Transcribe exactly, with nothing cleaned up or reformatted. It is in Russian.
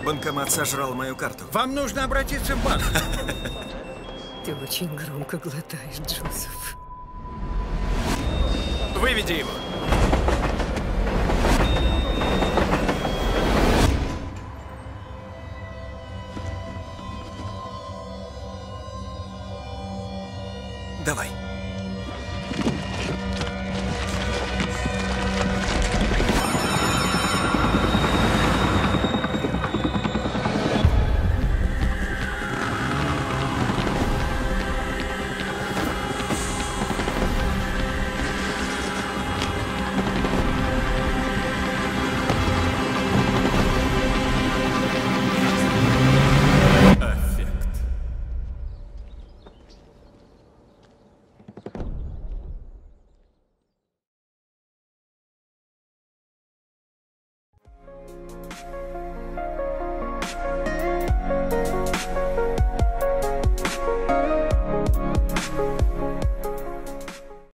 Банкомат сожрал мою карту. Вам нужно обратиться в банк. Ты очень громко глотаешь, Джозеф. Выведи его. Давай. Эффект.